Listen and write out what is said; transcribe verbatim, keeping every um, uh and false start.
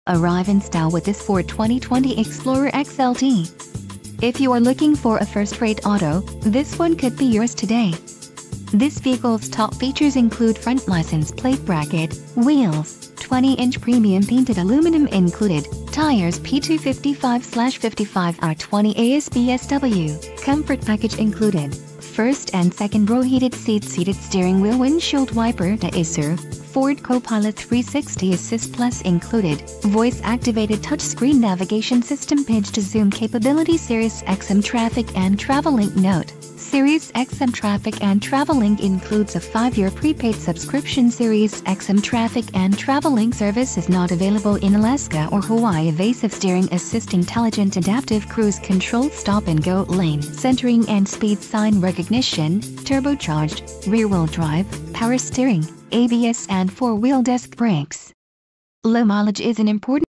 Arrive in style with this Ford twenty twenty Explorer X L T. If you are looking for a first-rate auto, this one could be yours today. This vehicle's top features include front license plate bracket, wheels, twenty inch premium painted aluminum included, tires P two fifty-five fifty-five R twenty A S B S W, comfort package included, first and second row heated seats, heated steering wheel, windshield wiper deicer, Ford Copilot three sixty Assist Plus included, voice-activated touchscreen navigation system, page to zoom capability, Sirius X M Traffic and Travel Link. Note: Sirius X M Traffic and Travel Link includes a five year prepaid subscription. Sirius X M Traffic and Travel Link service is not available in Alaska or Hawaii. Evasive steering assist, intelligent adaptive cruise control, stop and go lane centering and speed sign recognition, turbocharged, rear-wheel drive, power steering, A B S and four-wheel disc brakes. Low mileage is an important